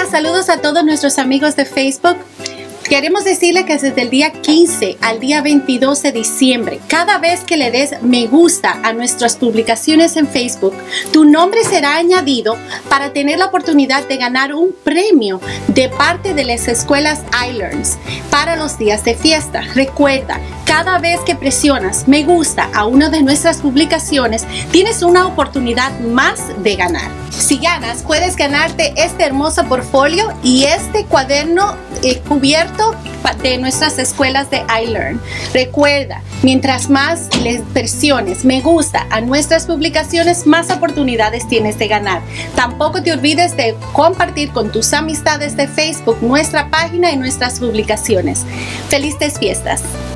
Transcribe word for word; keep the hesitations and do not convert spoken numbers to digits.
saludos a todos nuestros amigos de Facebook. Queremos decirle que desde el día quince al día veintidós de diciembre, cada vez que le des me gusta a nuestras publicaciones en Facebook, tu nombre será añadido para tener la oportunidad de ganar un premio de parte de las escuelas iLearns para los días de fiesta. Recuerda, cada vez que presionas me gusta a una de nuestras publicaciones, tienes una oportunidad más de ganar. Si ganas, puedes ganarte este hermoso portfolio y este cuaderno eh, cubierto de nuestras escuelas de iLearn. Recuerda, mientras más les presiones me gusta a nuestras publicaciones, más oportunidades tienes de ganar. Tampoco te olvides de compartir con tus amistades de Facebook nuestra página y nuestras publicaciones. ¡Felices fiestas!